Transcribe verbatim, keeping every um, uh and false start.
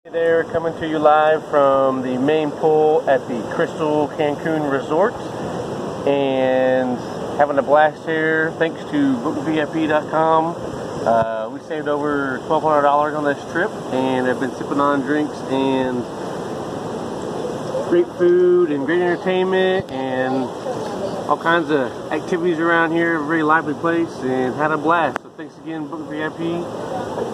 Hey there, coming to you live from the main pool at the Crystal Cancun Resort, and having a blast here thanks to Book V I P dot com. Uh, we saved over twelve hundred dollars on this trip, and I've been sipping on drinks and great food and great entertainment and all kinds of activities around here. A very lively place, and had a blast. So thanks again, Book V I P.